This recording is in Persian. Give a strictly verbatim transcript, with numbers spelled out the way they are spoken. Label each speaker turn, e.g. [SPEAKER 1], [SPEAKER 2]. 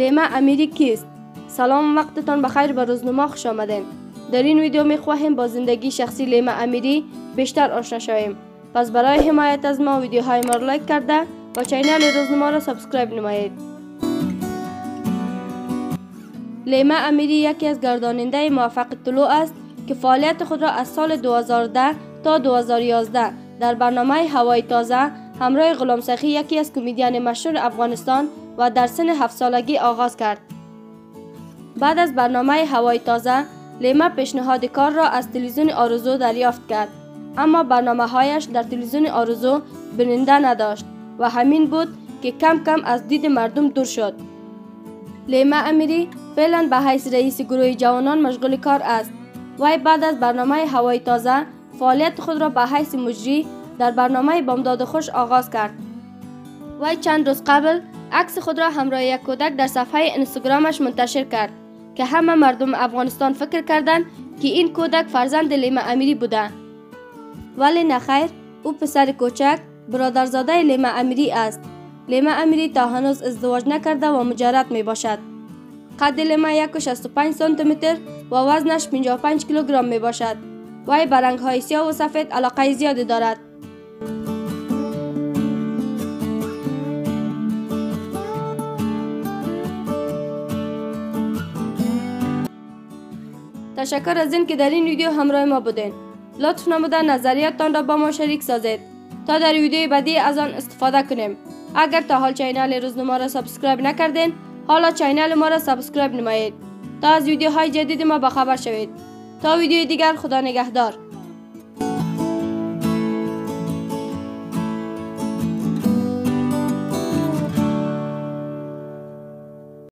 [SPEAKER 1] لیما امیری کیست؟ سلام، وقتتان بخیر، به روزنامه خوش آمدین. در این ویدیو می خواهیم با زندگی شخصی لیما امیری بیشتر آشنا شویم. پس برای حمایت از ما ویدیوهای ما را لایک کرده و کانال روزنامه را سابسکرایب نمایید. لیما امیری یکی از گرداننده موفق طلوع است که فعالیت خود را از سال دو هزار و ده تا دو هزار و یازده در برنامه هوای تازه همراه غلام سخی، یکی از کمدین مشهور افغانستان، و در سن هفت سالگی آغاز کرد. بعد از برنامه هوای تازه، لیما پیشنهاد کار را از تلویزیون آرزو دریافت کرد، اما برنامه هایش در تلویزیون آرزو بیننده نداشت و همین بود که کم کم از دید مردم دور شد. لیما امیری فعلا به حیث رئیس گروه جوانان مشغول کار است. وی بعد از برنامه هوای تازه فعالیت خود را به حیث مجری در برنامه بامداد خوش آغاز کرد. وی چند روز قبل عکس خود را همراه یک کودک در صفحه اینستاگرامش منتشر کرد که همه مردم افغانستان فکر کردند که این کودک فرزند لیما امیری بوده، ولی نخیر، او پسر کوچک برادرزاده لیما امیری است. لیما امیری تا هنوز ازدواج نکرده و مجرد می باشد. قد لیما یک و شصت و پنج سانتی متر و وزنش پنجاه و پنج کیلوگرم می باشد. وی به رنگ‌های سیاه و سفید علاقه زیادی دارد. تشکر از این که در این ویدیو همراه ما بودین. لطف نموده نظریاتتان را با ما شریک سازید تا در ویدیوی بعدی از آن استفاده کنیم. اگر تا حال کانال روزنامه را سابسکرایب نکردین، حالا کانال ما را سابسکرایب نمایید تا از ویدیوهای جدید ما باخبر شوید. تا ویدیوی دیگر، خدا نگهدار.